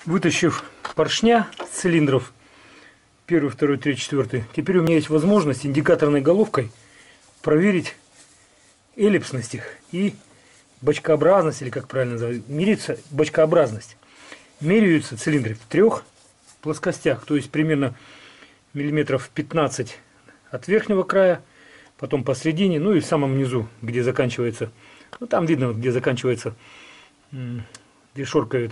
Вытащив поршня с цилиндров, первый, второй, третий, четвертый, теперь у меня есть возможность индикаторной головкой проверить эллипсность их и бочкообразность, или как правильно называется, меряется бочкообразность. Меряются цилиндры в трех плоскостях, то есть примерно миллиметров 15 от верхнего края, потом посередине, ну и в самом низу, где заканчивается, ну там видно, где заканчивается, где шоркают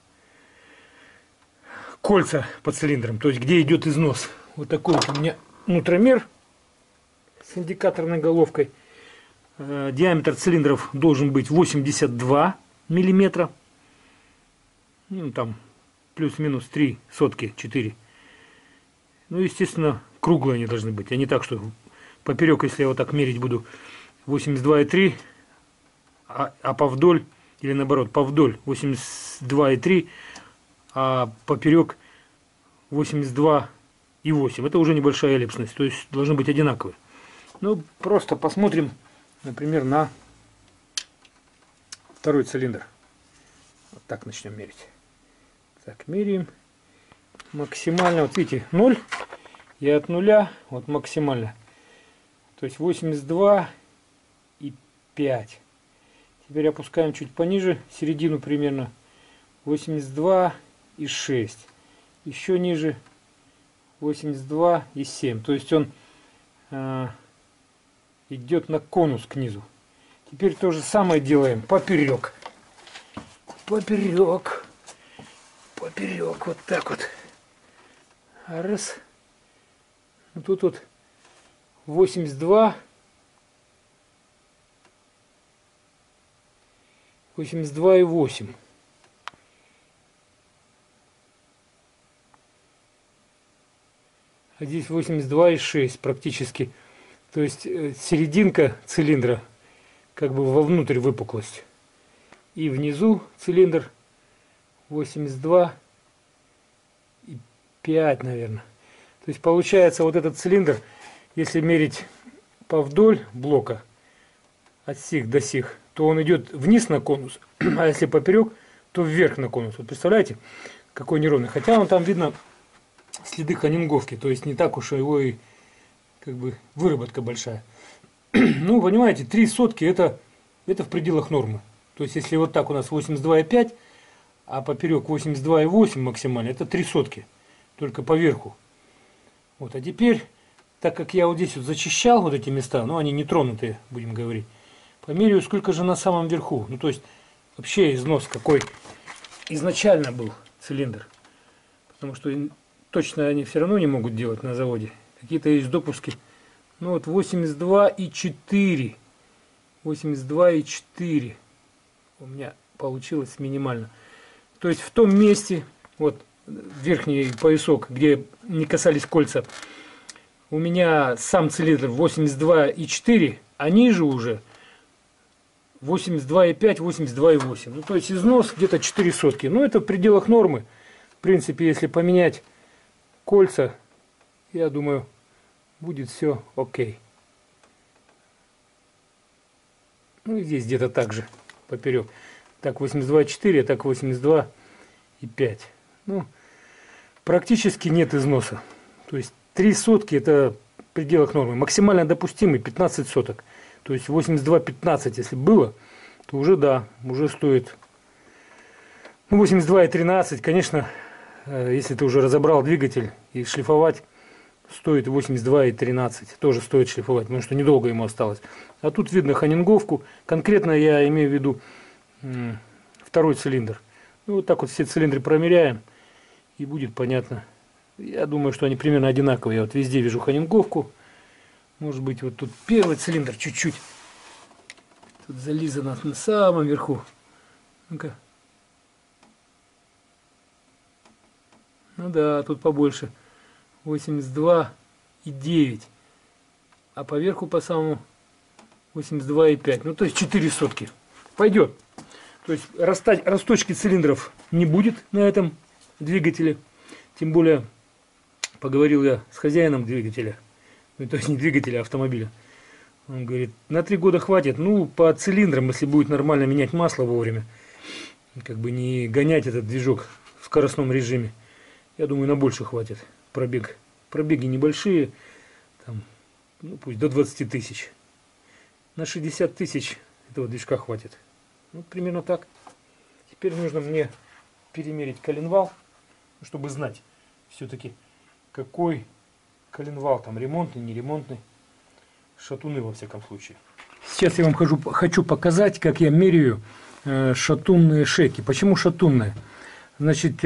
кольца по цилиндрам, то есть где идет износ. Вот такой вот у меня нутромер с индикаторной головкой. Диаметр цилиндров должен быть 82 миллиметра. Ну, там плюс-минус 3 сотки, 4. Ну, естественно, круглые они должны быть. А не так, что поперек, если я вот так мерить буду, 82,3, а повдоль, или наоборот, повдоль 82,3, а поперек 82,8. Это уже небольшая эллипсность, то есть должны быть одинаковые. Ну, просто посмотрим, например, на второй цилиндр. Вот так начнем мерить. Так, меряем максимально. Вот видите, 0. И от нуля вот максимально. То есть 82,5. Теперь опускаем чуть пониже, середину примерно. 82,6. Еще ниже 82,7. То есть он идет на конус к низу. Теперь то же самое делаем поперек. Поперек. Поперек. Вот так вот. Раз. Тут вот 82. 82,8. А здесь 82,6 практически. То есть серединка цилиндра как бы вовнутрь выпуклость. И внизу цилиндр 82,5, наверное. То есть получается вот этот цилиндр, если мерить повдоль блока от сих до сих, то он идет вниз на конус, а если поперек, то вверх на конус. Вот представляете, какой неровный. Хотя он там видно следы ханинговки, то есть не так уж его и как бы выработка большая. Ну, понимаете, 3 сотки это в пределах нормы. То есть если вот так у нас 82,5, а поперек 82,8 максимально, это 3 сотки, только по верху. Вот, а теперь, так как я вот здесь вот зачищал вот эти места, ну они не тронутые, будем говорить, померяю, сколько же на самом верху. Ну то есть вообще износ какой изначально был цилиндр. Потому что точно они все равно не могут делать на заводе. Какие-то есть допуски. Ну вот 82,4. 82,4 у меня получилось минимально. То есть в том месте, вот верхний поясок, где не касались кольца, у меня сам цилиндр 82,4, а ниже уже 82,5, 82,8. Ну, то есть износ где-то 4 сотки. Ну, это в пределах нормы. В принципе, если поменять кольца, я думаю, будет все окей. Ну, и здесь где-то так же, поперек. Так 82,4, а так 82,5. Ну, практически нет износа. То есть 3 сотки это в пределах нормы. Максимально допустимый 15 соток. То есть 82,15 если было, то уже да, уже стоит. Ну, 82,13, конечно, если ты уже разобрал двигатель и шлифовать, стоит 82,13. Тоже стоит шлифовать, потому что недолго ему осталось. А тут видно ханинговку. Конкретно я имею в виду второй цилиндр. Ну, вот так вот все цилиндры промеряем, и будет понятно. Я думаю, что они примерно одинаковые. Я вот везде вижу ханинговку. Может быть, вот тут первый цилиндр чуть-чуть. Тут зализано на самом верху. Ну-ка. Ну да, тут побольше. 82,9. А поверху по самому 82,5. Ну, то есть 4 сотки. Пойдет. То есть расточки цилиндров не будет на этом двигателе. Тем более, поговорил я с хозяином двигателя. Ну, то есть не двигателя, а автомобиля. Он говорит, на 3 года хватит. Ну, по цилиндрам, если будет нормально менять масло вовремя. Как бы не гонять этот движок в скоростном режиме. Я думаю, на больше хватит пробег. Пробеги небольшие, там, ну, пусть до 20 тысяч. На 60 тысяч этого движка хватит. Вот примерно так. Теперь нужно мне перемерить коленвал, чтобы знать все-таки, какой коленвал, там ремонтный, не ремонтный, шатуны во всяком случае. Сейчас я вам хочу показать, как я меряю шатунные шейки. Почему шатунные? Значит,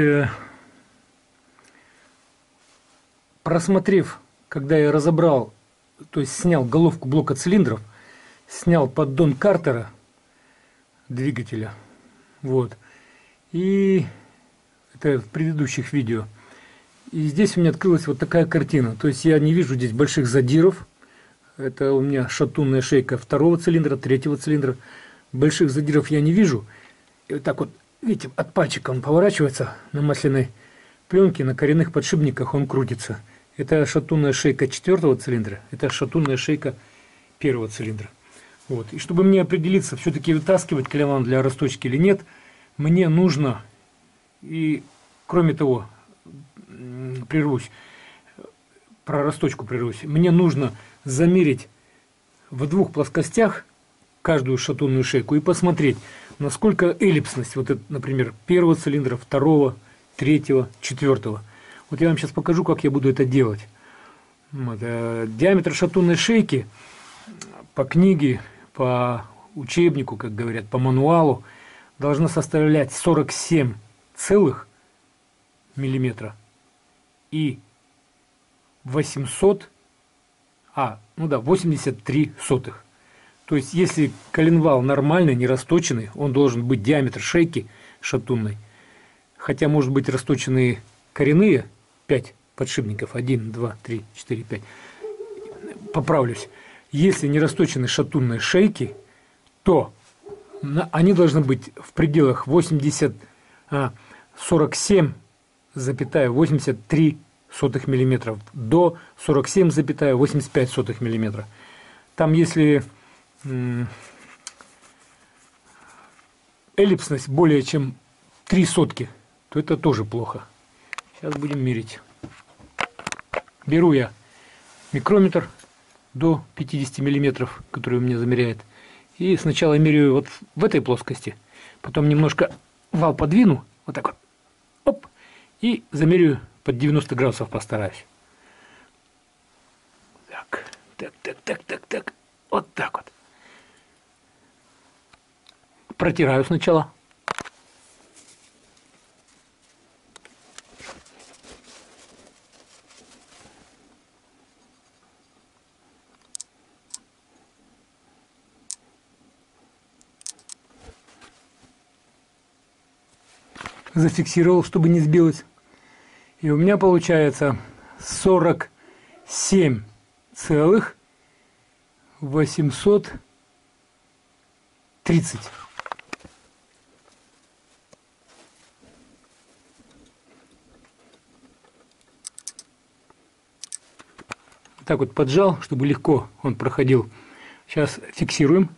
просмотрев, когда я разобрал, то есть снял головку блока цилиндров, снял поддон картера двигателя, вот, и это в предыдущих видео, и здесь у меня открылась вот такая картина, то есть я не вижу здесь больших задиров, это у меня шатунная шейка второго цилиндра, третьего цилиндра, больших задиров я не вижу, и вот так вот, видите, от пальчика он поворачивается на масляной пленке, на коренных подшипниках он крутится. Это шатунная шейка четвертого цилиндра, это шатунная шейка первого цилиндра. Вот. И чтобы мне определиться, все-таки вытаскивать коленвал для росточки или нет, мне нужно, и кроме того, прервусь, про росточку прервусь, мне нужно замерить в двух плоскостях каждую шатунную шейку и посмотреть, насколько эллипсность, вот это, например, первого цилиндра, второго, третьего, четвертого. Вот я вам сейчас покажу, как я буду это делать. Вот. Диаметр шатунной шейки по книге, по учебнику, как говорят, по мануалу, должна составлять 47 целых миллиметра и 83 сотых. То есть, если коленвал нормальный, не расточенный, он должен быть диаметр шейки шатунной, хотя может быть расточенные коренные 5 подшипников, 1, 2, 3, 4, 5. Поправлюсь. Если не расточены шатунные шейки, то они должны быть в пределах 47,83 мм до 47,85 мм. Там, если эллипсность более чем 3 сотки, то это тоже плохо. Сейчас будем мерить. Беру я микрометр до 50 миллиметров, который у меня замеряет. И сначала меряю вот в этой плоскости, потом немножко вал подвину, вот так вот, оп, и замеряю под 90 градусов, постараюсь. Так, вот так вот. Протираю сначала. Зафиксировал, чтобы не сбилось. И у меня получается 47,830. Так вот поджал, чтобы легко он проходил. Сейчас фиксируем.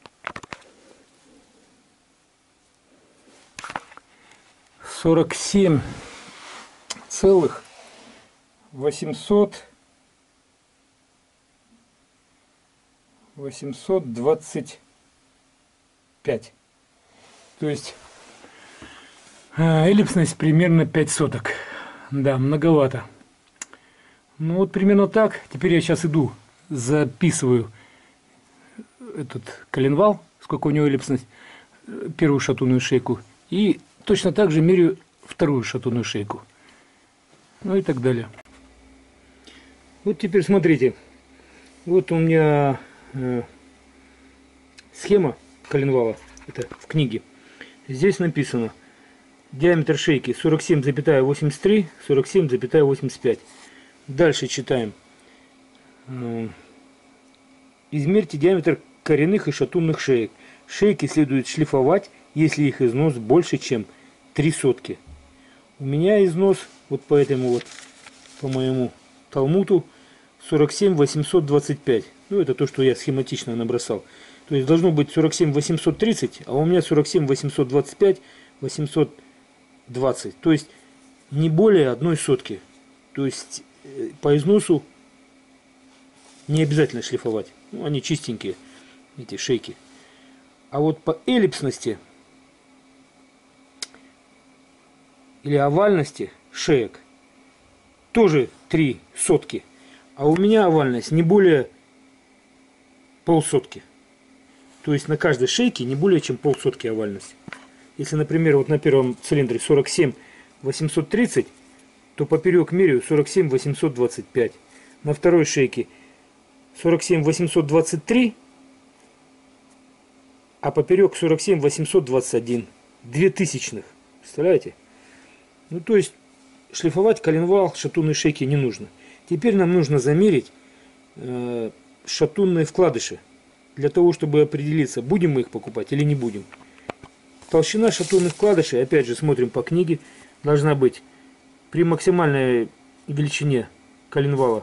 47,825. То есть эллипсность примерно 5 соток. Да, многовато. Ну вот примерно так. Теперь я сейчас иду, записываю этот коленвал, сколько у него эллипсность, первую шатунную шейку, и точно так же меряю вторую шатунную шейку. Ну и так далее. Вот теперь смотрите. Вот у меня схема коленвала. Это в книге. Здесь написано диаметр шейки 47,83, 47,85. Дальше читаем. Измерьте диаметр коренных и шатунных шеек. Шейки следует шлифовать, если их износ больше, чем 3 сотки. У меня износ вот по этому вот, по моему талмуту, 47,825. Ну, это то, что я схематично набросал. То есть должно быть 47,830, а у меня 47,825, 20. То есть не более 1/100. То есть по износу не обязательно шлифовать. Ну, они чистенькие, эти шейки. А вот по эллипсности или овальности шеек тоже 0,03. А у меня овальность не более 0,5. То есть на каждой шейке не более чем 0,5 овальность. Если, например, вот на первом цилиндре 47 830, то поперек меряю 47 825. На второй шейке 47 823, а поперек 47 821. 0,02. Представляете? Ну, то есть шлифовать коленвал шатунной шейки не нужно. Теперь нам нужно замерить шатунные вкладыши, для того, чтобы определиться, будем мы их покупать или не будем. Толщина шатунных вкладышей, опять же, смотрим по книге, должна быть при максимальной величине коленвала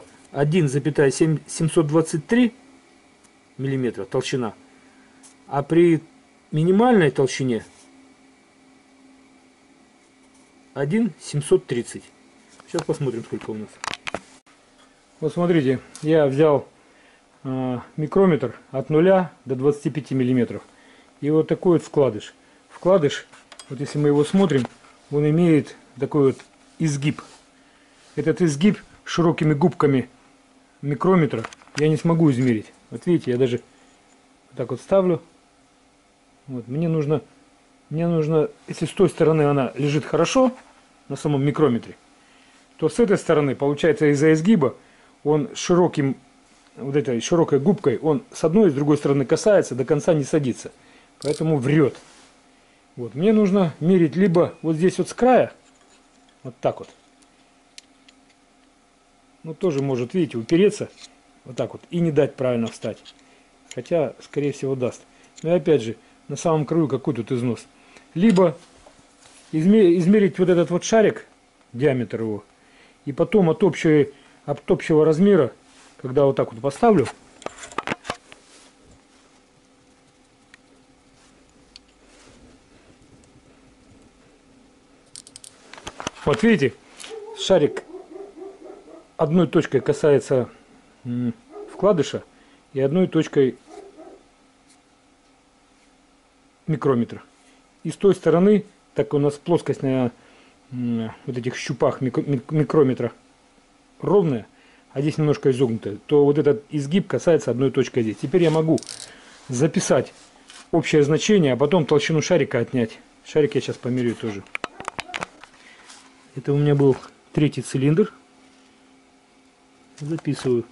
1,723 мм толщина, а при минимальной толщине 1,730. Сейчас посмотрим, сколько у нас. Вот смотрите, я взял микрометр от 0 до 25 мм. И вот такой вот вкладыш. Вкладыш, вот если мы его смотрим, он имеет такой вот изгиб. Этот изгиб широкими губками микрометра я не смогу измерить. Вот видите, я даже вот так вот ставлю. Вот, мне нужно, если с той стороны она лежит хорошо на самом микрометре, то с этой стороны, получается, из-за изгиба он широким, вот этой широкой губкой, он с одной и с другой стороны касается, до конца не садится. Поэтому врет. Вот, мне нужно мерить либо вот здесь вот с края, вот так вот. Ну, тоже может, видите, упереться вот так вот и не дать правильно встать. Хотя, скорее всего, даст. Но и опять же, на самом краю какой тут износ. Либо измерить вот этот вот шарик, диаметр его, и потом от общего размера, когда вот так вот поставлю, вот видите, шарик одной точкой касается вкладыша и одной точкой микрометра. И с той стороны, так у нас плоскость на вот этих щупах микрометра ровная, а здесь немножко изогнутая, то вот этот изгиб касается одной точки здесь. Теперь я могу записать общее значение, а потом толщину шарика отнять. Шарик я сейчас померяю тоже. Это у меня был 3-й цилиндр. Записываю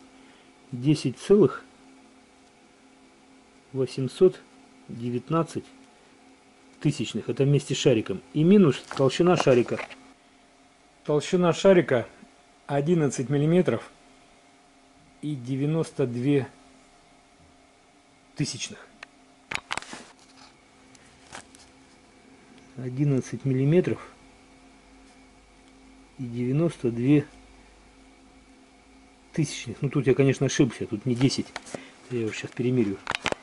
10,819 тысячных. Это вместе с шариком. И минус толщина шарика. Толщина шарика 11 миллиметров и 92 тысячных. 11 миллиметров и 92 тысячных. Ну тут я, конечно, ошибся. Тут не 10. Я его сейчас перемерю.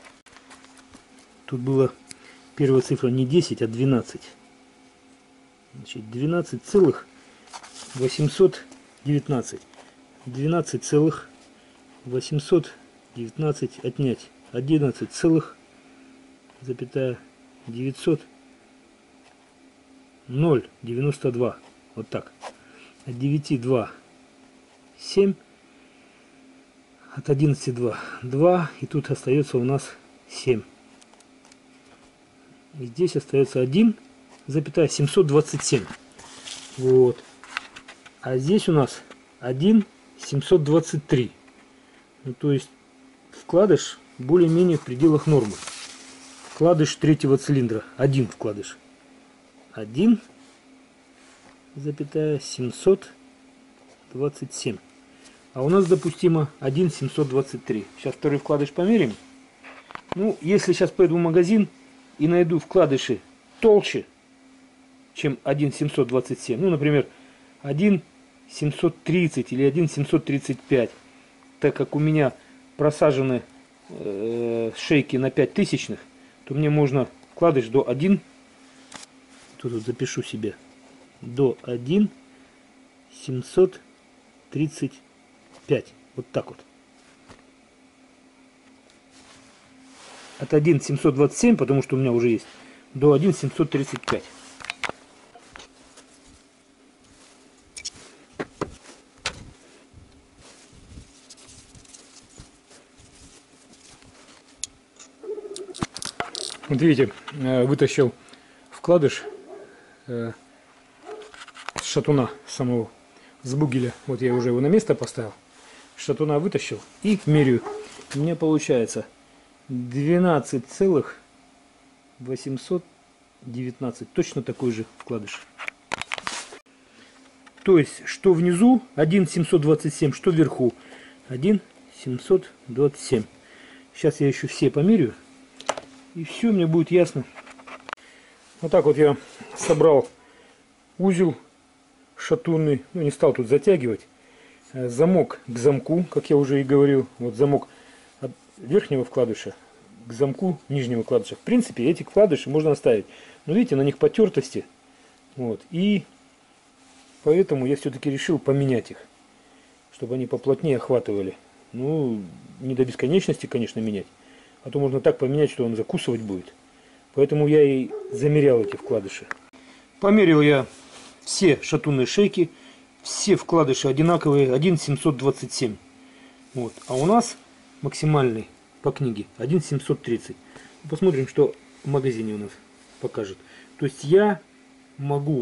Тут была первая цифра не 10, а 12. Значит, 12,819. 12,819 отнять 11,900,092. Вот так. От 9,2 7. От 11,2 2. И тут остается у нас 7. И здесь остается 1,727. Вот. А здесь у нас 1,723. Ну, то есть вкладыш более-менее в пределах нормы. Вкладыш 3-го цилиндра. Один вкладыш. 1,727. А у нас допустимо 1,723. Сейчас второй вкладыш померим. Ну, если сейчас пойду в магазин и найду вкладыши толще, чем 1,727, ну, например, 1,730 или 1,735, так как у меня просажены шейки на 5 тысячных, то мне можно вкладыш до 1, тут вот запишу себе, до 1,735. Вот так вот. От 1,727, потому что у меня уже есть, до 1,735. Вот видите, вытащил вкладыш с шатуна самого, с бугеля. Вот я уже его на место поставил. Шатуна вытащил и меряю. У меня получается 12,819. Точно такой же вкладыш. То есть, что внизу 1,727, что вверху 1,727. Сейчас я еще все померяю. И все мне будет ясно. Вот так вот я собрал узел шатунный. Ну, не стал тут затягивать. Замок к замку, как я уже и говорил. Вот замок от верхнего вкладыша к замку нижнего вкладыша. В принципе, эти вкладыши можно оставить. Но видите, на них потертости. Вот. И поэтому я все-таки решил поменять их. Чтобы они поплотнее охватывали. Ну, не до бесконечности, конечно, менять. А то можно так поменять, что он закусывать будет. Поэтому я и замерял эти вкладыши. Померил я все шатунные шейки. Все вкладыши одинаковые. 1,727. Вот. А у нас максимальный по книге 1,730. Посмотрим, что в магазине у нас покажет. То есть я могу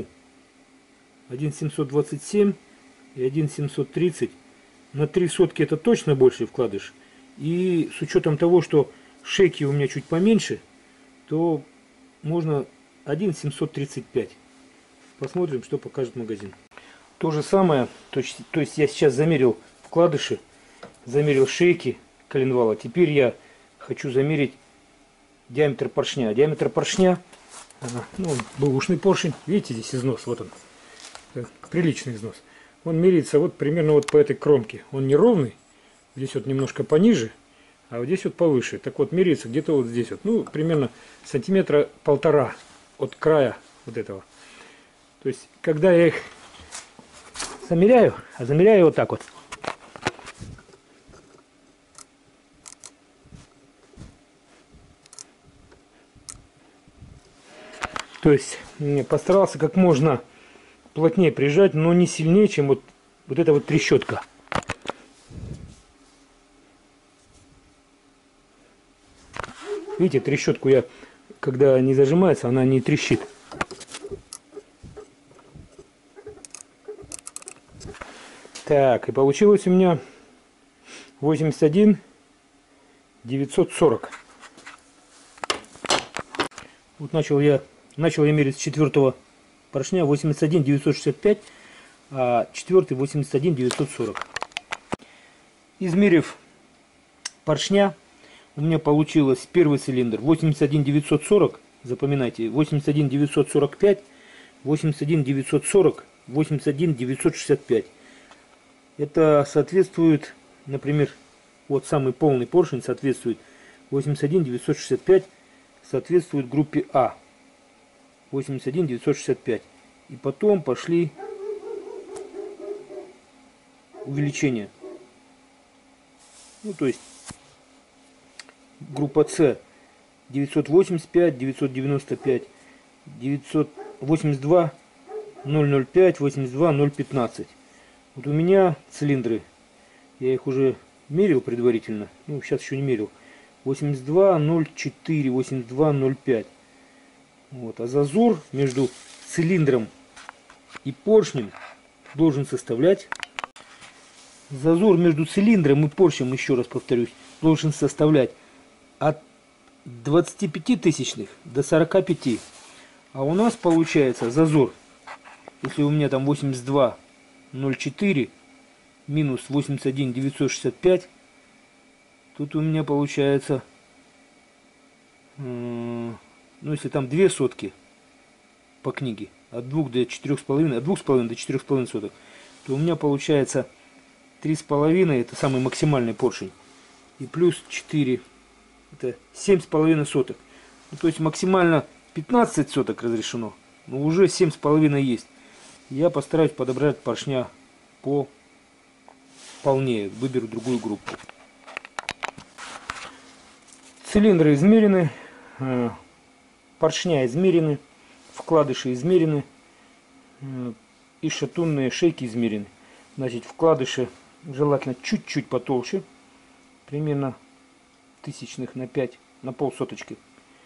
1,727 и 1,730. На 3 сотки это точно больший вкладыш. И с учетом того, что шейки у меня чуть поменьше, то можно 1,735. Посмотрим, что покажет магазин. То же самое, то есть я сейчас замерил вкладыши, замерил шейки коленвала. Теперь я хочу замерить диаметр поршня. Диаметр поршня, ну, бэушный поршень, видите, здесь износ, вот он, приличный износ. Он меряется вот примерно вот по этой кромке. Он не ровный, здесь вот немножко пониже, а вот здесь вот повыше. Так вот, меряется где-то вот здесь вот. Ну, примерно сантиметра 1,5 от края вот этого. То есть, когда я их замеряю, замеряю вот так вот. То есть, постарался как можно плотнее прижать, но не сильнее, чем вот эта вот трещотка. Видите, трещотку я, когда не зажимается, она не трещит. Так, и получилось у меня 81 940. Вот начал я мерить с 4-го поршня 81 965, а 4-й 81 940. Измерив поршня, у меня получилось первый цилиндр 81 940, запоминайте, 81 945, 81 940, 81 965. Это соответствует, например, вот самый полный поршень соответствует 81 965, соответствует группе А. 81 965. И потом пошли увеличения. Ну, то есть группа С 985, 995, 982, 005, 82, 015. Вот у меня цилиндры, я их уже мерил предварительно, ну сейчас еще не мерил, 82, 0,4, 82, 0,5. Вот. А зазор между цилиндром и поршнем должен составлять, зазор между цилиндром и поршнем, еще раз повторюсь, должен составлять от 25 тысячных до 45. А у нас получается зазор, если у меня там 82 0,4 минус 81 965, тут у меня получается, ну если там 2 сотки по книге, от 2 до 4,5, от 2,5 до 4,5 соток, то у меня получается 3,5, это самый максимальный поршень, и плюс 4, это 7,5 соток. Ну, то есть максимально 15 соток разрешено, но уже 7,5 есть. Я постараюсь подобрать поршня по полнее, выберу другую группу. Цилиндры измерены, поршня измерены, вкладыши измерены и шатунные шейки измерены. Значит, вкладыши желательно чуть-чуть потолще, примерно тысячных на 5, на полсоточки.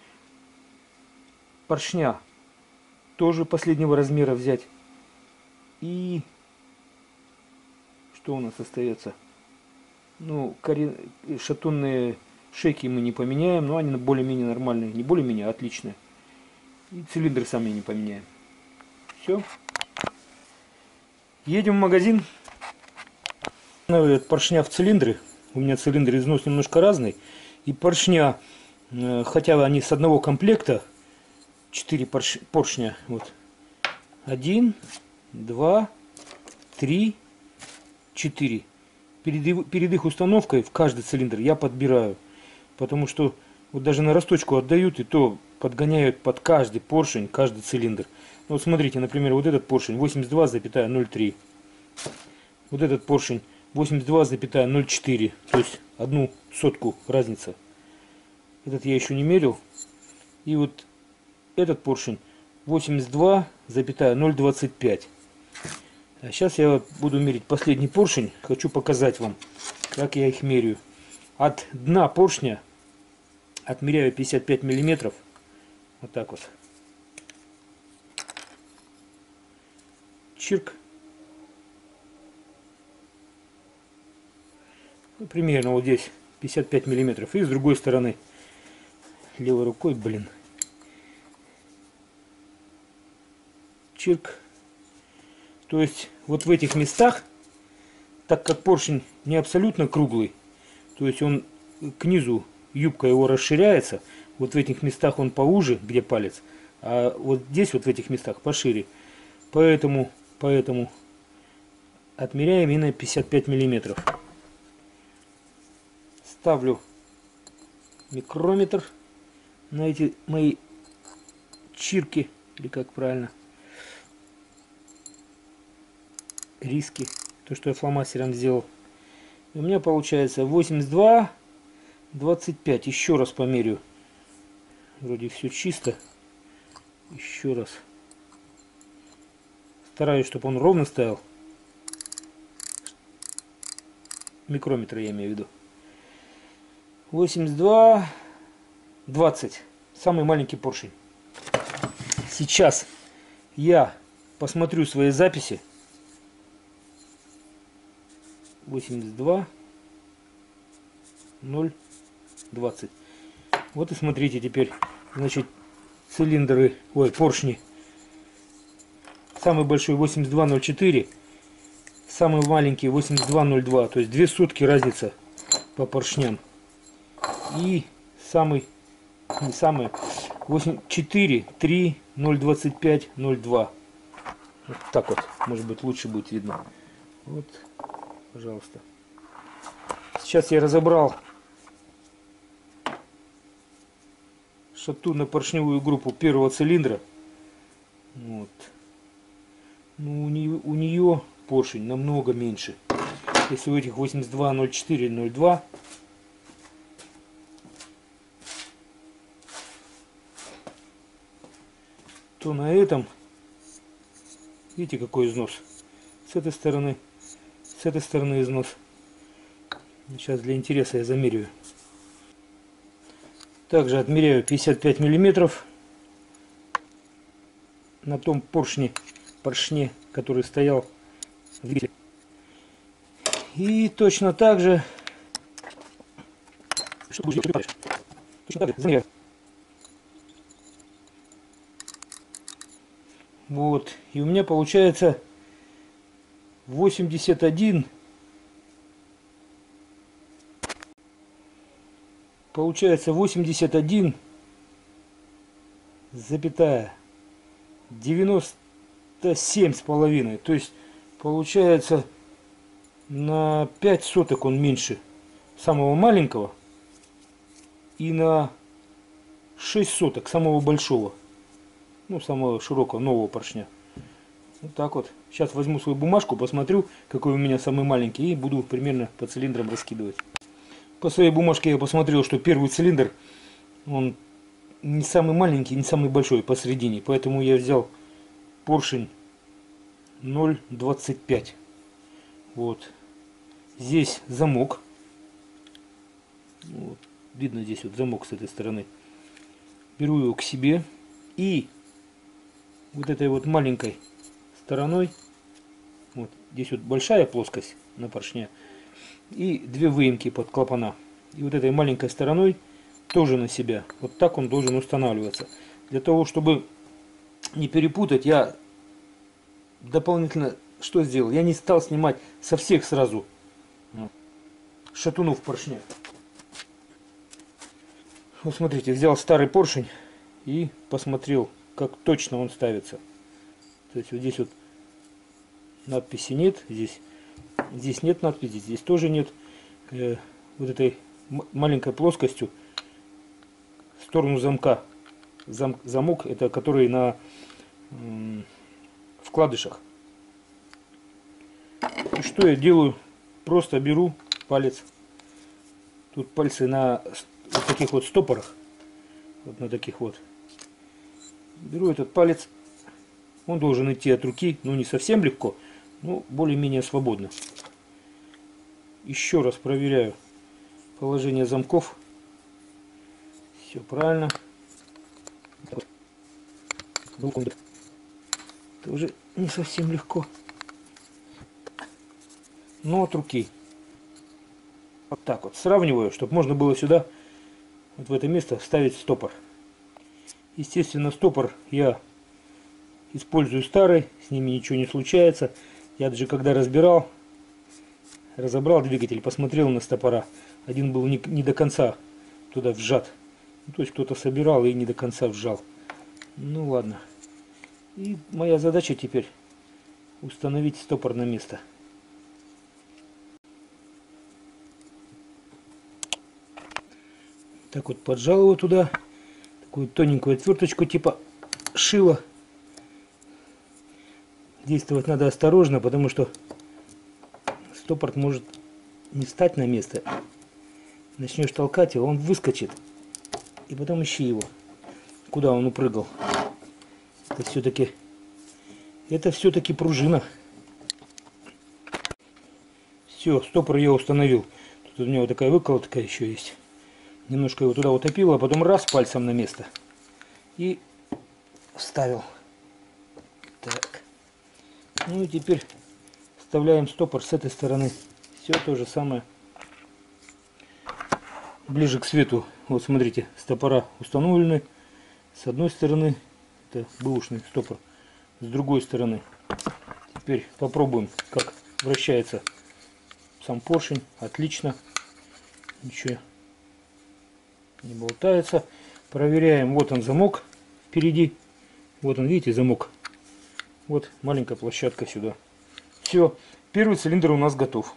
Поршня тоже последнего размера взять. И что у нас остается? Ну, шатунные шейки мы не поменяем, но они более-менее нормальные. Не более-менее, а отличные. И цилиндры сами не поменяем. Все. Едем в магазин. Поршня в цилиндры. У меня цилиндры износ немножко разный. И поршня, хотя они с одного комплекта, 4 поршня. Вот. 1, 2, 3, 4. Перед их установкой в каждый цилиндр я подбираю. Потому что вот даже на росточку отдают, и то подгоняют под каждый поршень, каждый цилиндр. Вот смотрите, например, вот этот поршень 82,03. Вот этот поршень 82,04. То есть 1/100 разница. Этот я еще не мерил. И вот этот поршень 82,025. А сейчас я вот буду мерить последний поршень. Хочу показать вам, как я их меряю. От дна поршня отмеряю 55 миллиметров. Вот так вот. Чирк. Ну, примерно вот здесь 55 миллиметров. И с другой стороны. Левой рукой, блин. Чирк. То есть вот в этих местах, так как поршень не абсолютно круглый, то есть он к низу, юбка его расширяется, вот в этих местах он поуже, где палец, а вот здесь вот в этих местах пошире. Поэтому отмеряем именно 55 миллиметров. Ставлю микрометр на эти мои чирки, или как правильно, риски, то, что я фломастером сделал. И у меня получается 82,25. Еще раз померю. Вроде все чисто. Еще раз. Стараюсь, чтобы он ровно стоял. Микрометр я имею в виду. 82,20. Самый маленький поршень. Сейчас я посмотрю свои записи. 82,020. Вот и смотрите теперь, значит, цилиндры, поршни. Самый большой 82,04, самый маленький 82,02, то есть 2 сотки разница по поршням. И самый, не самый, 4, 3, 0,25, 0,2. Вот так вот, может быть, лучше будет видно. Вот. Пожалуйста. Сейчас я разобрал шатунно-поршневую группу первого цилиндра. Вот. Ну, у нее поршень намного меньше. Если у этих 82,04, 0,2. То на этом, видите, какой износ. С этой стороны износ. Сейчас для интереса я замеряю. Также отмеряю 55 миллиметров на том поршне, который стоял в двигателе. И точно так же замеряю. Вот. И у меня получается 81. Получается 81,97,5. То есть получается на 5 соток он меньше самого маленького и на 6 соток самого большого, ну, самого широкого нового поршня. Вот так вот. Сейчас возьму свою бумажку, посмотрю, какой у меня самый маленький, и буду примерно по цилиндрам раскидывать. По своей бумажке я посмотрел, что первый цилиндр, он не самый маленький, не самый большой, посередине. Поэтому я взял поршень 0,25. Вот. Здесь замок. Вот. Видно здесь вот замок с этой стороны. Беру его к себе и вот этой вот маленькой стороной, вот здесь вот большая плоскость на поршне и две выемки под клапана. И вот этой маленькой стороной тоже на себя. Вот так он должен устанавливаться. Для того, чтобы не перепутать, я дополнительно что сделал? Я не стал снимать со всех сразу шатунов поршня. Вот смотрите, взял старый поршень и посмотрел, как точно он ставится. То есть вот здесь вот надписи нет, здесь нет надписи, здесь тоже нет. Вот этой маленькой плоскостью в сторону замка. Замок это который на вкладышах. И что я делаю? Просто беру палец. Тут пальцы на вот таких вот стопорах. Вот на таких вот. Беру этот палец. Он должен идти от руки, ну не совсем легко, но более-менее свободно. Еще раз проверяю положение замков. Все правильно. Это уже не совсем легко. Но от руки. Вот так вот сравниваю, чтобы можно было сюда, вот в это место, вставить стопор. Естественно, стопор я использую старый, с ними ничего не случается. Я даже когда разобрал двигатель, посмотрел на стопора. Один был не до конца туда вжат. Ну, то есть кто-то собирал и не до конца вжал. Ну ладно. И моя задача теперь установить стопор на место. Так вот поджал его туда. Такую тоненькую отверточку типа шила. Действовать надо осторожно, потому что стопор может не встать на место. Начнешь толкать его, он выскочит. И потом ищи его, куда он упрыгал. Это все-таки пружина. Все, стопор я установил. Тут у меня вот такая выколотка еще есть. Немножко его туда утопил, а потом раз пальцем на место. И вставил. Так. Ну и теперь вставляем стопор с этой стороны. Все то же самое. Ближе к свету. Вот смотрите, стопора установлены. С одной стороны это бэушный стопор. С другой стороны. Теперь попробуем, как вращается сам поршень. Отлично. Ничего не болтается. Проверяем. Вот он замок впереди. Вот он, видите, замок. Вот маленькая площадка сюда. Все, первый цилиндр у нас готов.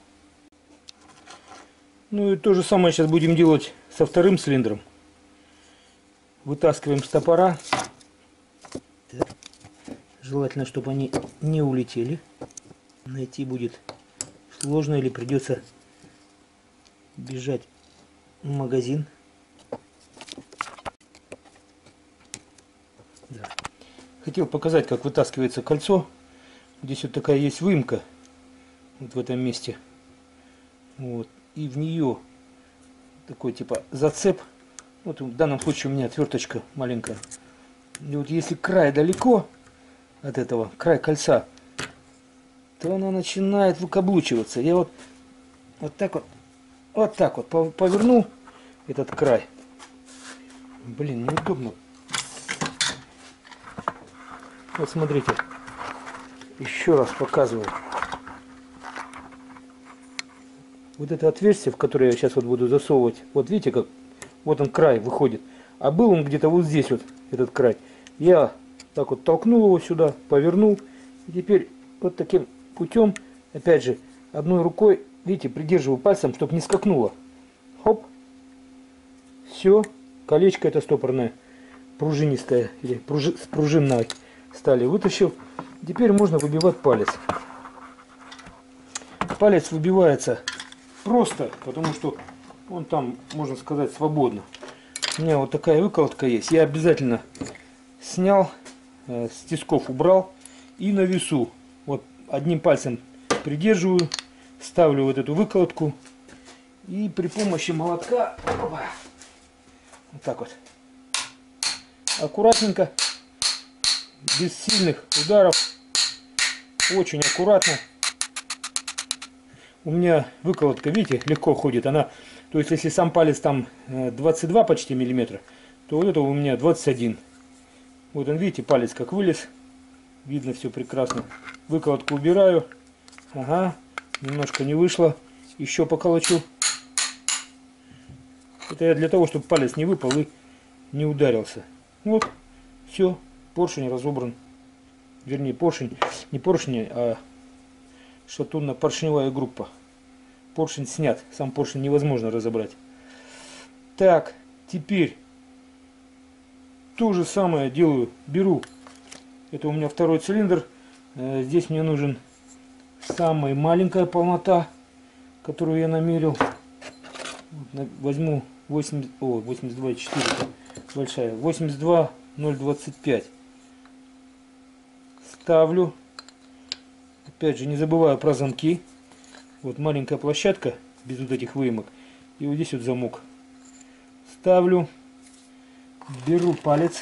Ну и то же самое сейчас будем делать со вторым цилиндром. Вытаскиваем стопора. Так. Желательно, чтобы они не улетели. Найти будет сложно или придется бежать в магазин. Да. Хотел показать, как вытаскивается кольцо. Здесь вот такая есть выемка. Вот в этом месте. Вот. И в нее такой типа зацеп. Вот в данном случае у меня отверточка маленькая. И вот если край далеко от этого, край кольца, то она начинает выкаблучиваться. Я вот так вот повернул этот край. Блин, неудобно. Вот смотрите, еще раз показываю. Вот это отверстие, в которое я сейчас вот буду засовывать, вот видите, как вот он край выходит. А был он где-то вот здесь вот, этот край. Я так вот толкнул его сюда, повернул. И теперь вот таким путем, опять же, одной рукой, видите, придерживаю пальцем, чтобы не скакнуло. Хоп. Все. Колечко это стопорное, пружинистое, или с пружинной стали вытащил. Теперь можно выбивать палец. Палец выбивается просто, потому что он там, можно сказать, свободно. У меня вот такая выколотка есть. Я обязательно снял, с тисков убрал и на весу. Вот одним пальцем придерживаю, ставлю вот эту выколотку и при помощи молотка, опа, вот так вот, аккуратненько, без сильных ударов, очень аккуратно. У меня выколотка, видите, легко ходит. Она, то есть, если сам палец там 22 почти миллиметра, то вот это у меня 21. Вот он, видите, палец как вылез. Видно все прекрасно. Выколотку убираю. Ага, немножко не вышло. Еще поколочу. Это я для того, чтобы палец не выпал и не ударился. Вот, все, поршень разобран. Вернее, поршень, не поршень, а шатунно-поршневая группа. Поршень снят, сам поршень невозможно разобрать. Так, теперь то же самое делаю, беру, это у меня второй цилиндр, здесь мне нужен самая маленькая полнота, которую я намерил. Возьму 82,4, большая, 82,025. Ставлю. Опять же, не забываю про замки. Вот маленькая площадка, без вот этих выемок. И вот здесь вот замок. Ставлю. Беру палец.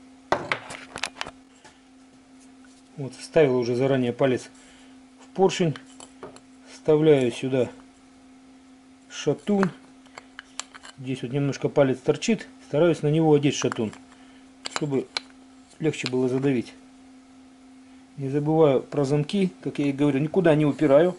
Вот, вставил уже заранее палец в поршень. Вставляю сюда шатун. Здесь вот немножко палец торчит. Стараюсь на него одеть шатун, чтобы легче было задавить. Не забываю про замки, как я и говорю, никуда не упираю.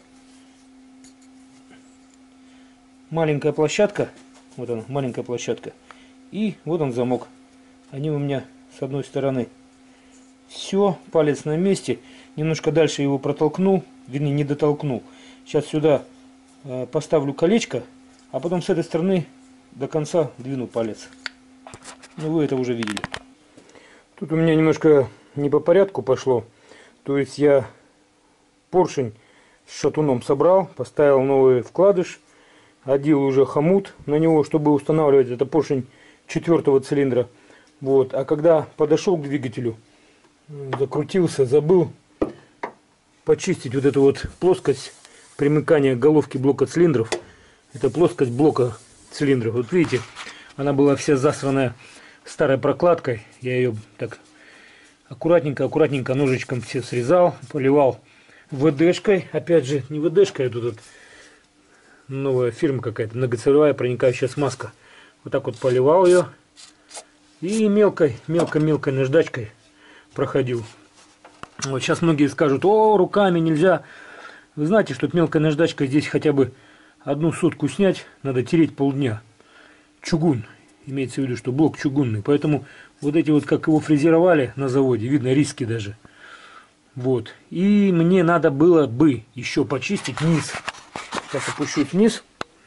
Маленькая площадка, вот она, маленькая площадка. И вот он замок. Они у меня с одной стороны. Все, палец на месте. Немножко дальше его протолкнул, вернее не дотолкнул. Сейчас сюда поставлю колечко, а потом с этой стороны до конца двину палец. Ну вы это уже видели. Тут у меня немножко не по порядку пошло. То есть я поршень с шатуном собрал, поставил новый вкладыш, одел уже хомут на него, чтобы устанавливать это поршень 4-го цилиндра. Вот. А когда подошел к двигателю, закрутился, забыл почистить вот эту вот плоскость примыкания головки блока цилиндров. Это плоскость блока цилиндров. Вот видите, она была вся засранная старой прокладкой. Я ее так аккуратненько ножичком все срезал, поливал ВДшкой. Опять же, не ВДшкой, а тут вот новая фирма какая-то, многоцелевая проникающая смазка. Вот так вот поливал ее. И мелкой наждачкой проходил. Вот сейчас многие скажут: о, руками нельзя. Вы знаете, что мелкой наждачкой здесь хотя бы одну сотку снять, надо тереть полдня. Чугун. Имеется в виду, что блок чугунный. Поэтому вот эти вот, как его фрезеровали на заводе, видно риски даже. Вот. И мне надо было бы еще почистить низ. Сейчас опущусь вниз.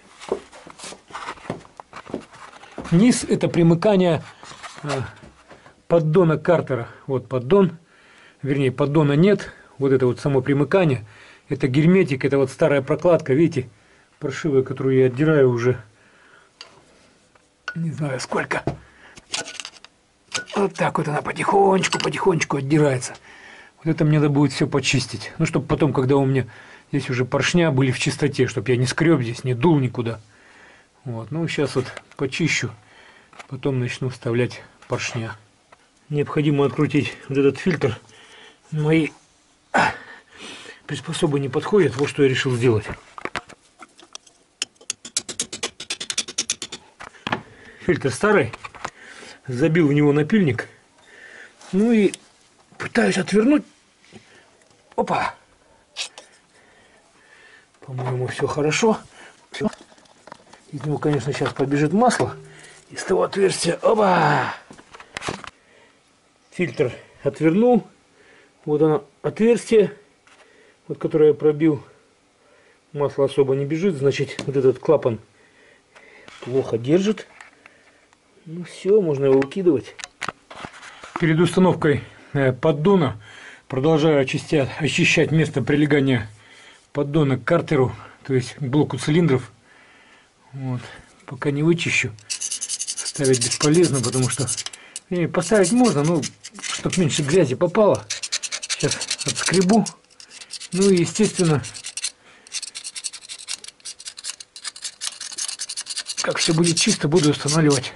Низ — это примыкание поддона картера. Вот поддон. Вернее, поддона нет. Вот это вот само примыкание. Это герметик, это вот старая прокладка. Видите, паршивая, которую я отдираю уже не знаю сколько. Вот так вот она потихонечку отдирается. Вот это мне надо будет все почистить. Ну, чтобы потом, когда у меня здесь уже поршня были в чистоте, чтобы я не скреб здесь, не дул никуда. Вот. Ну, сейчас вот почищу, потом начну вставлять поршня. Необходимо открутить вот этот фильтр. Мои приспособы не подходят. Вот что я решил сделать. Фильтр старый. Забил в него напильник. Ну и пытаюсь отвернуть. Опа! По-моему, все хорошо. Из него, конечно, сейчас побежит масло. Из того отверстия. Опа! Фильтр отвернул. Вот оно, отверстие, вот которое я пробил. Масло особо не бежит, значит, вот этот клапан плохо держит. Ну все, можно его выкидывать. Перед установкой поддона Продолжаю очищать место прилегания поддона к картеру, то есть к блоку цилиндров. Вот. Пока не вычищу, ставить бесполезно, потому что поставить можно, но чтобы меньше грязи попало. Сейчас отскребу. Ну и естественно, как все будет чисто, буду устанавливать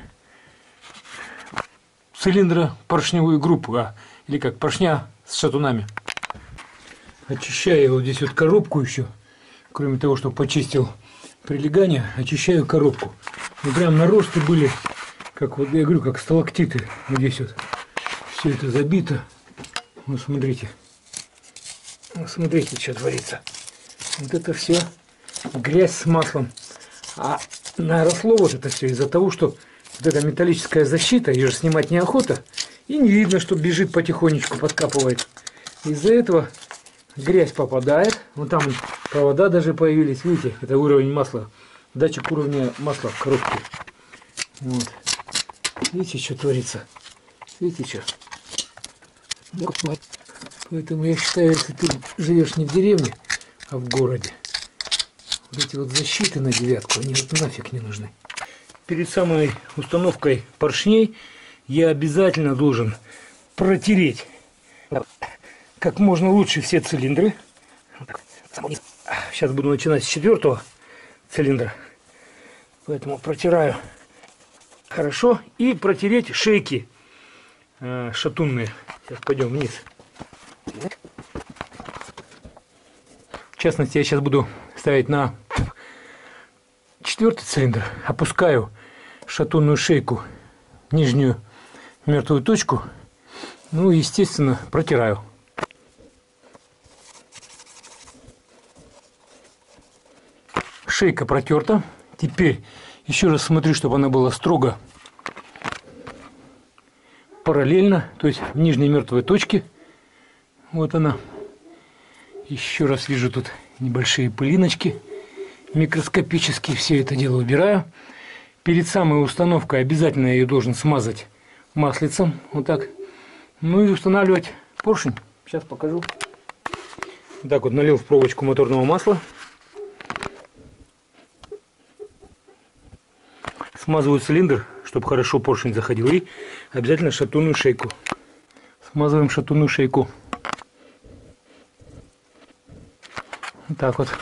цилиндропоршневую группу, или как поршня с шатунами. Очищаю вот здесь вот коробку еще, кроме того, что почистил прилегание, очищаю коробку. Ну прям наросты были, как вот я говорю, как сталактиты. Вот здесь вот все это забито. Вот смотрите. Вот смотрите, что творится. Вот это все грязь с маслом. А наросло вот это все из-за того, что вот эта металлическая защита, ее же снимать неохота. И не видно, что бежит потихонечку, подкапывает. Из-за этого грязь попадает. Вон там провода даже появились. Видите, это уровень масла. Датчик уровня масла в коробке. Вот. Видите, что творится? Видите, что? Поэтому я считаю, если ты живешь не в деревне, а в городе, вот эти вот защиты на девятку, они вот нафиг не нужны. Перед самой установкой поршней я обязательно должен протереть как можно лучше все цилиндры. Сейчас буду начинать с 4-го цилиндра, поэтому протираю хорошо. И протереть шейки шатунные. Сейчас пойдем вниз. В частности, я сейчас буду ставить на 4-й цилиндр. Опускаю шатунную шейку, нижнюю мертвую точку. Ну и, естественно, протираю. Шейка протерта. Теперь еще раз смотрю, чтобы она была строго параллельно, то есть в нижней мертвой точке. Вот она. Еще раз вижу тут небольшие пылиночки микроскопические. Все это дело убираю. Перед самой установкой обязательно я ее должен смазать маслицем. Вот так. Ну и устанавливать поршень. Сейчас покажу. Так вот, налил в пробочку моторного масла. Смазываю цилиндр, чтобы хорошо поршень заходил. И обязательно шатунную шейку. Смазываем шатунную шейку. Вот так вот.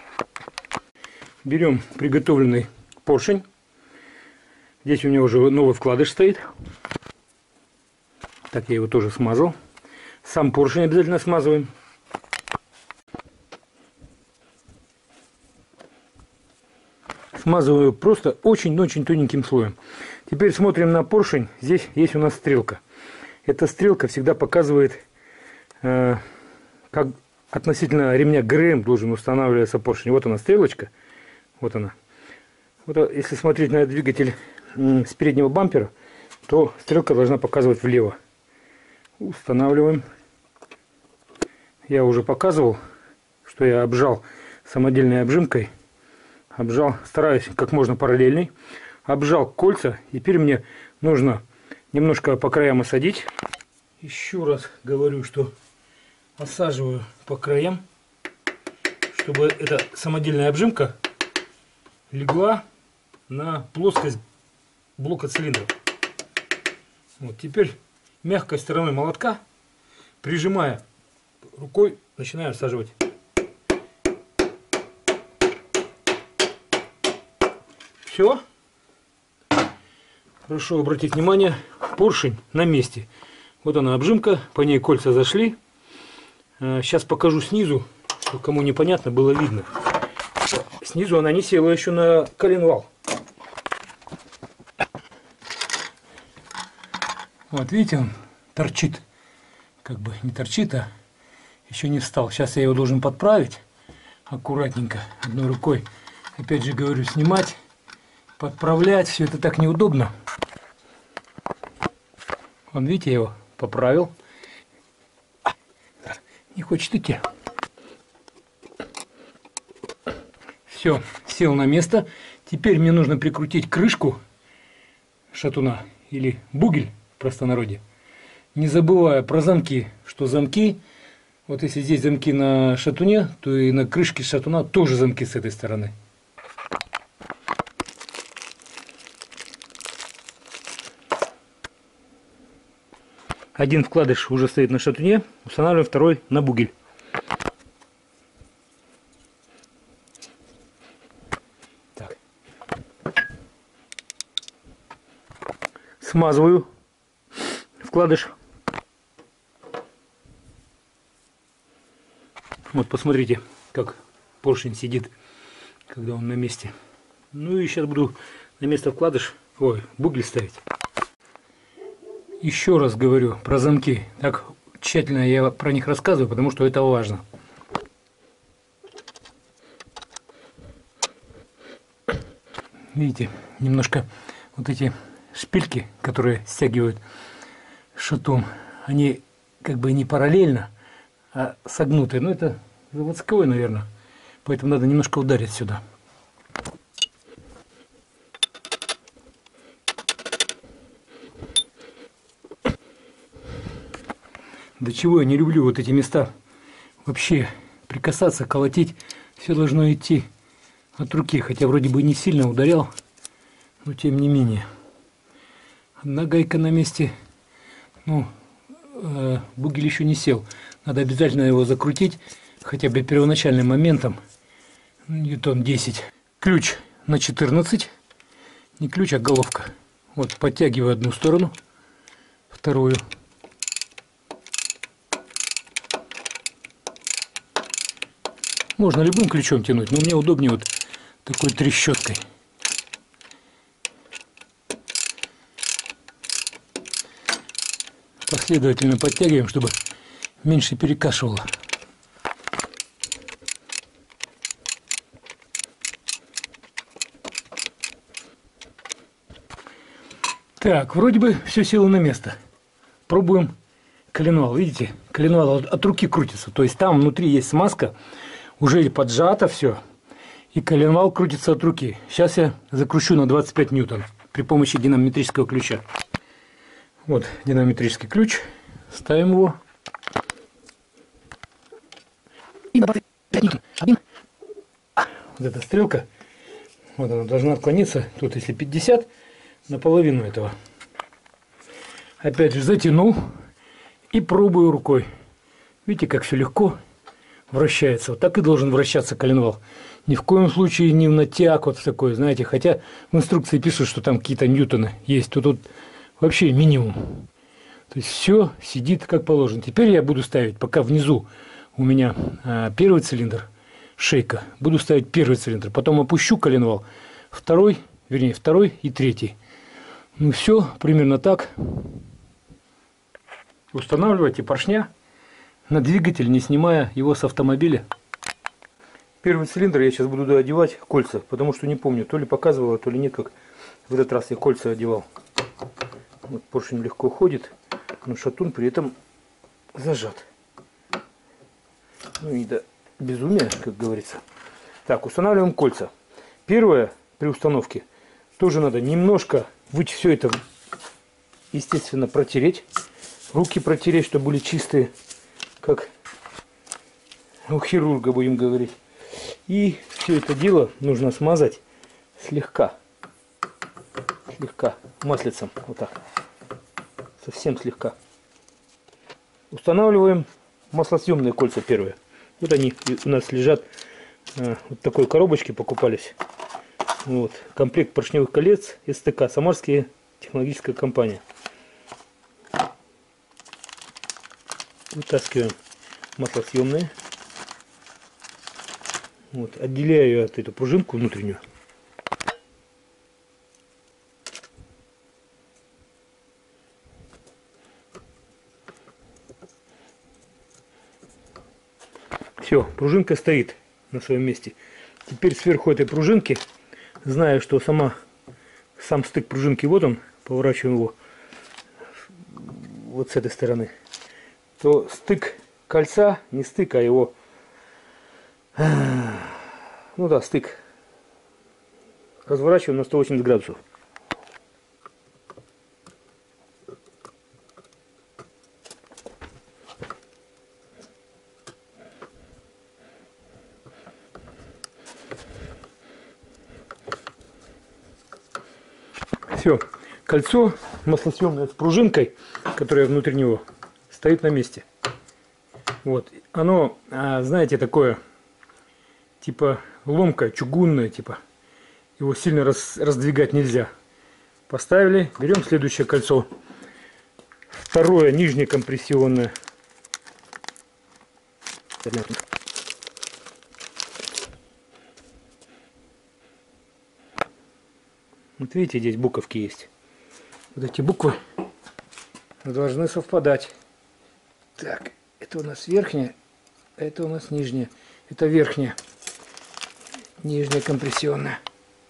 Берем приготовленный поршень. Здесь у меня уже новый вкладыш стоит. Так, я его тоже смазал. Сам поршень обязательно смазываем. Смазываю просто очень-очень тоненьким слоем. Теперь смотрим на поршень. Здесь есть у нас стрелка. Эта стрелка всегда показывает, как относительно ремня ГРМ должен устанавливаться поршень. Вот она стрелочка. Вот она. Вот, если смотреть на двигатель с переднего бампера, то стрелка должна показывать влево. Устанавливаем. Я уже показывал, что я обжал самодельной обжимкой. Обжал, стараюсь как можно параллельней. Обжал кольца. Теперь мне нужно немножко по краям осадить. Еще раз говорю, что осаживаю по краям, чтобы эта самодельная обжимка легла на плоскость блока цилиндров. Вот теперь мягкой стороной молотка, прижимая рукой, начинаю осаживать. Все. Прошу обратить внимание, поршень на месте. Вот она обжимка, по ней кольца зашли. Сейчас покажу снизу, чтобы кому непонятно было видно. Снизу она не села еще на коленвал. Вот видите, он торчит. Как бы не торчит, а еще не встал. Сейчас я его должен подправить аккуратненько, одной рукой. Опять же говорю, снимать, подправлять. Все это так неудобно. Вон, видите, я его поправил. Не хочет идти. Все, сел на место. Теперь мне нужно прикрутить крышку шатуна или бугель в простонародье. Не забывая про замки, что замки Вот если здесь замки на шатуне, то и на крышке шатуна тоже замки с этой стороны. Один вкладыш уже стоит на шатуне, устанавливаем второй на бугель. Так. Смазываю вкладыш. Вот посмотрите, как поршень сидит, когда он на месте. Ну и сейчас буду на место вкладыш, бугель ставить. Еще раз говорю про замки. Так тщательно я про них рассказываю, потому что это важно. Видите, немножко вот эти шпильки, которые стягивают шатун, они как бы не параллельно, а согнутые. Но это заводское, наверное. Поэтому надо немножко ударить сюда. До чего я не люблю вот эти места. Вообще прикасаться, колотить. Все должно идти от руки. Хотя вроде бы не сильно ударял. Но тем не менее. Одна гайка на месте. Ну, бугель еще не сел. Надо обязательно его закрутить. Хотя бы первоначальным моментом. Ньютон 10. Ключ на 14. Не ключ, а головка. Вот подтягиваю одну сторону. Вторую. Можно любым ключом тянуть, но мне удобнее вот такой трещоткой. Последовательно подтягиваем, чтобы меньше перекашивало. Так, вроде бы все село на место. Пробуем коленвал. Видите, коленвал от руки крутится. То есть там внутри есть смазка. Уже поджато все, и коленвал крутится от руки. Сейчас я закручу на 25 ньютон при помощи динамометрического ключа. Вот динамометрический ключ. Ставим его. И на 25 ньютон. Один. Вот эта стрелка. Вот она должна отклониться. Тут если 50, наполовину этого. Опять же затянул. И пробую рукой. Видите, как все легко вращается. Вот так и должен вращаться коленвал. Ни в коем случае не в натяг, вот в такой, знаете. Хотя в инструкции пишут, что там какие-то ньютоны есть. Тут вообще минимум. То есть все сидит как положено. Теперь я буду ставить, пока внизу у меня первый цилиндр, шейка. Буду ставить первый цилиндр. Потом опущу коленвал. Второй и третий. Ну все, примерно так. Устанавливайте поршня на двигатель, не снимая его с автомобиля. Первый цилиндр я сейчас буду доодевать кольца, потому что не помню, то ли показывала, то ли нет, как в этот раз я кольца одевал. Вот поршень легко ходит, но шатун при этом зажат. Ну и до безумия, как говорится. Так, устанавливаем кольца. Первое, при установке, тоже надо немножко все это, естественно, протереть. Руки протереть, чтобы были чистые, как у хирурга, будем говорить. И все это дело нужно смазать слегка маслицем, вот так, совсем слегка. Устанавливаем маслосъемные кольца первые. Вот они у нас лежат, вот такой коробочке покупались. Вот комплект поршневых колец СТК, Самарская технологическая компания. Вытаскиваем маслосъемные. Вот, отделяю от эту пружинку внутреннюю. Все, пружинка стоит на своем месте. Теперь сверху этой пружинки, зная, что сам стык пружинки, вот он, поворачиваем его вот с этой стороны, то стык кольца, не стык, а его, ну да, стык, разворачиваем на 180 градусов. Все, кольцо маслосъемное с пружинкой, которая внутри него, стоит на месте. Вот, оно, знаете, такое, типа ломкое, чугунное, типа. Его сильно раздвигать нельзя. Поставили, берем следующее кольцо. Второе, нижнее компрессионное. Вот видите, здесь буковки есть. Вот эти буквы должны совпадать. Так, это у нас верхняя, это у нас нижняя. Это верхняя, нижняя компрессионная.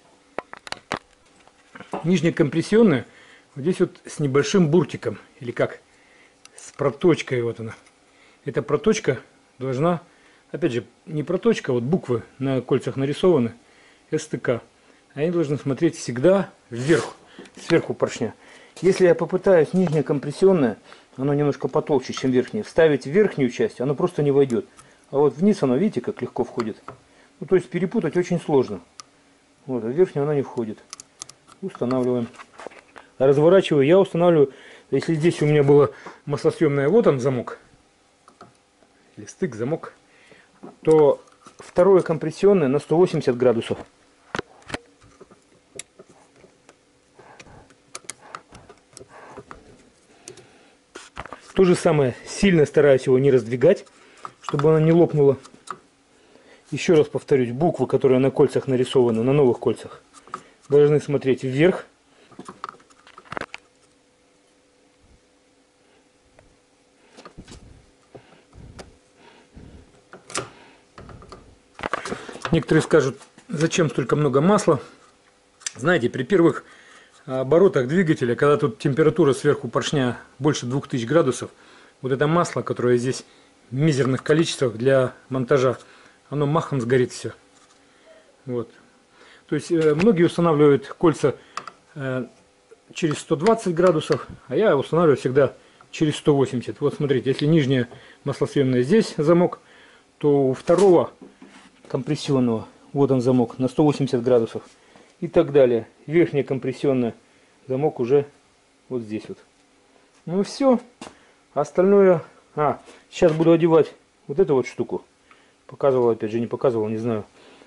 Нижняя компрессионная вот здесь вот с небольшим буртиком, или как, с проточкой, вот она. Эта проточка должна, опять же, не проточка, вот буквы на кольцах нарисованы, СТК. Они должны смотреть всегда вверх, сверху поршня. Если я попытаюсь нижняя компрессионная, оно немножко потолще, чем верхняя, вставить в верхнюю часть, оно просто не войдет. А вот вниз оно, видите, как легко входит. Ну, то есть перепутать очень сложно. Вот, а в верхнюю она не входит. Устанавливаем. Разворачиваю, я устанавливаю, если здесь у меня было маслосъемное, вот он замок, или стык, замок, то второе компрессионное на 180 градусов. То же самое, сильно стараюсь его не раздвигать, чтобы оно не лопнуло. Еще раз повторюсь, буквы, которые на кольцах нарисованы, на новых кольцах, должны смотреть вверх. Некоторые скажут, зачем столько много масла. Знаете, при первых оборотах двигателя, когда тут температура сверху поршня больше 2000 градусов, вот это масло, которое здесь в мизерных количествах для монтажа, оно махом сгорит все. Вот. То есть многие устанавливают кольца через 120 градусов, а я устанавливаю всегда через 180. Вот смотрите, если нижняя маслосъемная здесь замок, то у второго компрессионного, вот он замок, на 180 градусов. И так далее. Верхняя компрессионная, замок уже вот здесь вот. Ну все. Остальное... сейчас буду одевать вот эту вот штуку. Показывал, опять же, не показывал, не знаю.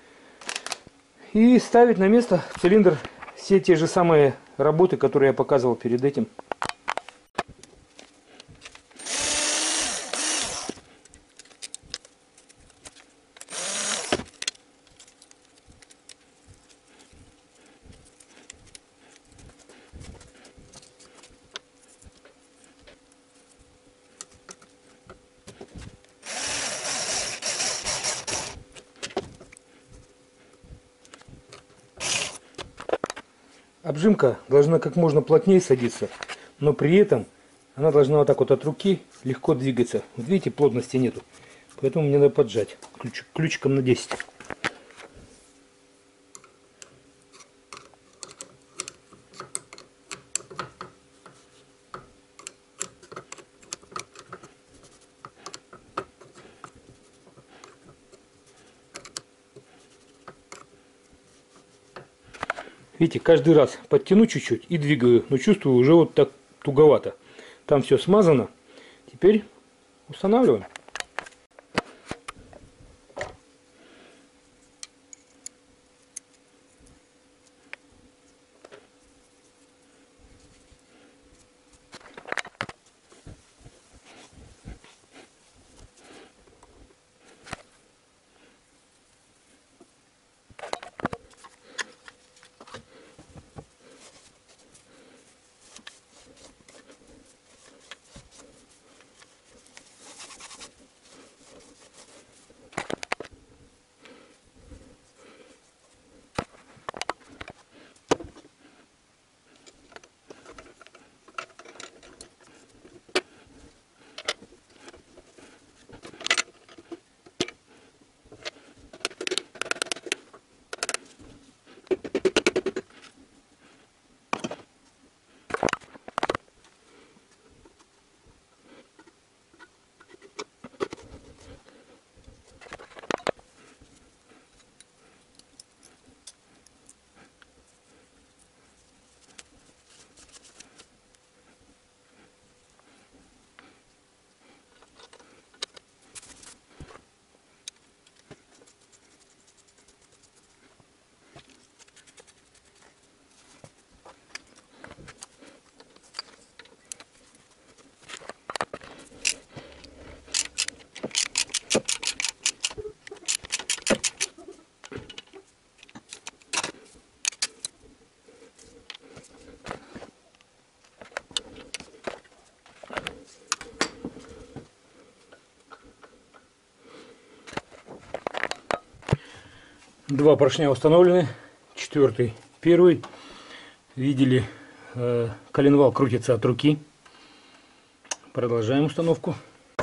И ставить на место цилиндр все те же самые работы, которые я показывал перед этим. Обжимка должна как можно плотнее садиться, но при этом она должна вот так вот от руки легко двигаться. Вот видите, плотности нету, поэтому мне надо поджать ключиком на 10. Видите, каждый раз подтяну чуть-чуть и двигаю, но чувствую уже вот так туговато. Там все смазано. Теперь устанавливаем. Два поршня установлены, четвертый, первый. Видели, коленвал крутится от руки. Продолжаем установку.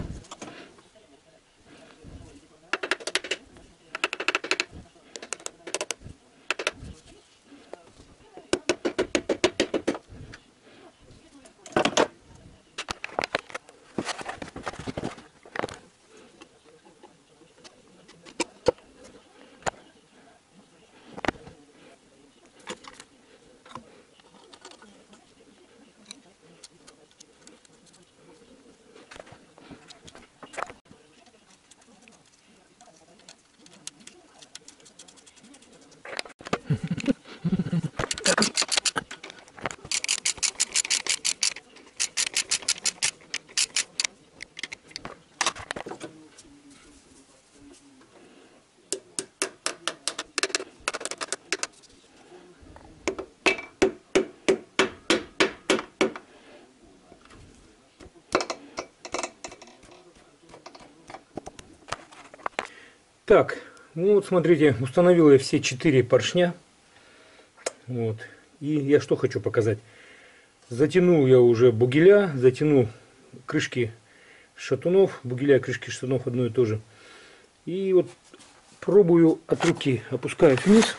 Так, ну вот смотрите, установил я все 4 поршня. Вот. И я что хочу показать. Затянул я уже бугеля, затянул крышки шатунов. Бугеля, крышки шатунов одно и то же. И вот пробую от руки, опускаюсь вниз.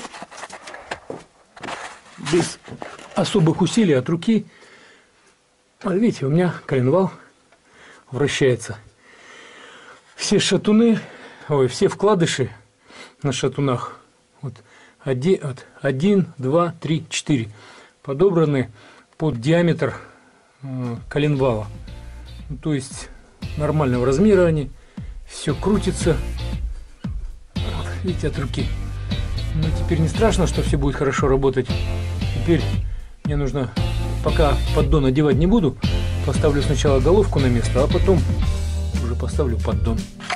Без особых усилий от руки. Вот видите, у меня коленвал вращается. Все шатуны... Ой, все вкладыши на шатунах, вот 1, 2, 3, 4, подобраны под диаметр коленвала. Ну, то есть нормального размера они, все крутится. Вот, видите, от руки. Ну, теперь не страшно, что все будет хорошо работать. Теперь мне нужно, пока поддон одевать не буду, поставлю сначала головку на место, а потом уже поставлю поддон.